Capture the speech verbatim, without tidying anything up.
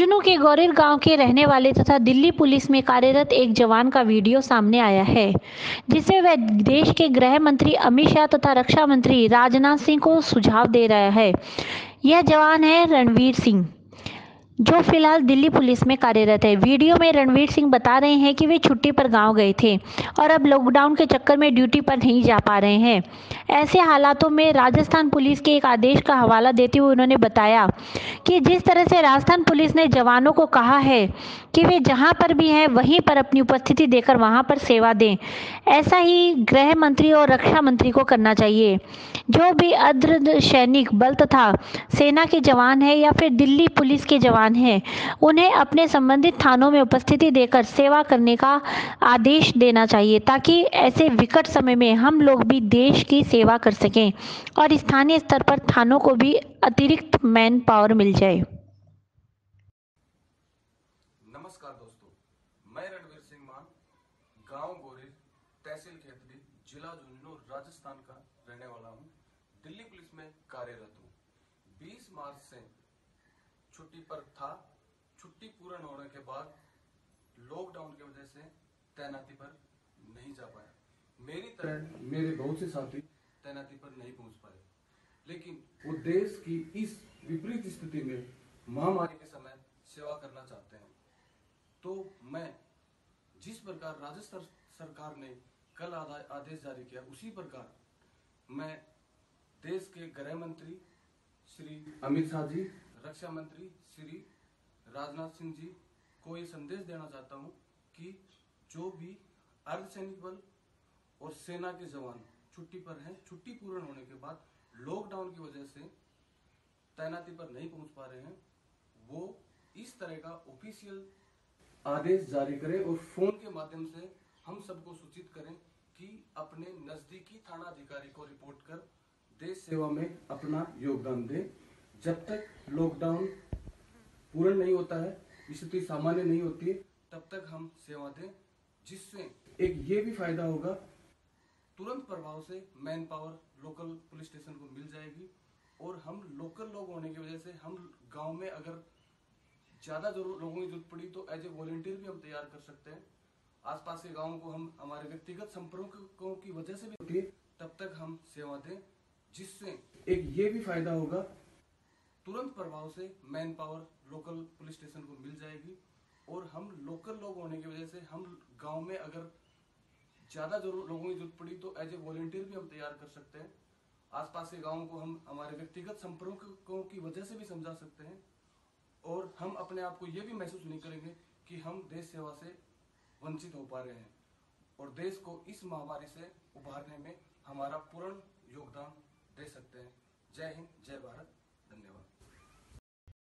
झुंझुनू के गौरेर गांव के रहने वाले तथा दिल्ली पुलिस में कार्यरत एक जवान का वीडियो सामने आया है, जिसमें वह देश के गृह मंत्री अमित शाह तथा रक्षा मंत्री राजनाथ सिंह को सुझाव दे रहा है। यह जवान है रणवीर सिंह, जो फिलहाल दिल्ली पुलिस में कार्यरत है। वीडियो में रणवीर सिंह बता रहे हैं कि वे छुट्टी पर गांव गए थे और अब लॉकडाउन के चक्कर में ड्यूटी पर नहीं जा पा रहे हैं। ऐसे हालातों में राजस्थान पुलिस के एक आदेश का हवाला देते हुए उन्होंने बताया कि जिस तरह से राजस्थान पुलिस ने जवानों को कहा है कि वे जहां पर भी हैं वहीं पर अपनी उपस्थिति देकर वहां पर सेवा दें, ऐसा ही गृह मंत्री और रक्षा मंत्री को करना चाहिए। जो भी अर्धसैनिक बल तथा सेना के जवान हैं या फिर दिल्ली पुलिस के जवान हैं, उन्हें अपने संबंधित थानों में उपस्थिति देकर सेवा करने का आदेश देना चाहिए, ताकि ऐसे विकट समय में हम लोग भी देश की सेवा कर सकें और स्थानीय स्तर पर थानों को भी अतिरिक्त मैन पावर मिल जाए। नमस्कार दोस्तों, मैं रणवीर सिंह मान गांव गोरेर, तहसील खेतड़ी, जिला झुंझुनू, राजस्थान का रहने वाला हूं। दिल्ली पुलिस में कार्यरत हूं। बीस मार्च से छुट्टी पर था। छुट्टी पूर्ण होने के बाद लॉकडाउन की वजह से तैनाती पर नहीं जा पाया। मेरी तरह मेरे बहुत से साथी तैनाती पर नहीं पहुंच पाए, लेकिन वो देश की इस विपरीत स्थिति में महामारी के समय सेवा करना चाहते हैं। तो मैं जिस प्रकार राजस्थान सरकार ने कल आदेश जारी किया, उसी प्रकार मैं देश के गृह मंत्री श्री अमित शाह जी, रक्षा मंत्री श्री राजनाथ सिंह जी को ये संदेश देना चाहता हूं कि जो भी अर्धसैनिक बल और सेना के जवान छुट्टी पर हैं, छुट्टी पूर्ण होने के बाद लॉकडाउन की वजह से तैनाती पर नहीं पहुंच पा रहे हैं, वो इस तरह का ऑफिशियल आदेश जारी करें और फोन के माध्यम से हम सबको सूचित करें कि अपने नजदीकी थाना अधिकारी को रिपोर्ट कर देश सेवा में अपना योगदान दें। जब तक लॉकडाउन पूर्ण नहीं होता है, स्थिति सामान्य नहीं होती है, तब तक हम सेवा दें, जिससे एक ये भी फायदा होगा, तुरंत प्रभाव से man power local police station को मिल जाएगी और हम लोकल लोग होने की वजह से हम गांव में अगर ज्यादा लोगों की जरूरत पड़ी तो एज ए वॉलंटियर भी हम तैयार कर सकते हैं। आसपास के गांवों को हम हमारे व्यक्तिगत संपर्कों की वजह से भी होती है, तब तक हम सेवा दें, जिससे एक ये भी फायदा होगा, तुरंत प्रभाव से man power local police station को मिल जाएगी और हम लोकल लोग होने की वजह से हम गांव में अगर ज्यादा लोगों की जरूरत पड़ी तो एज ए वॉलंटियर भी हम तैयार कर सकते हैं। आसपास के गांवों को हम हमारे व्यक्तिगत संपर्कों की वजह से भी समझा सकते हैं और हम अपने आप को यह भी महसूस नहीं करेंगे कि हम देश सेवा से वंचित हो पा रहे हैं और देश को इस महामारी से उभारने में हमारा पूर्ण योगदान दे सकते हैं। जय हिंद, जय भारत, धन्यवाद।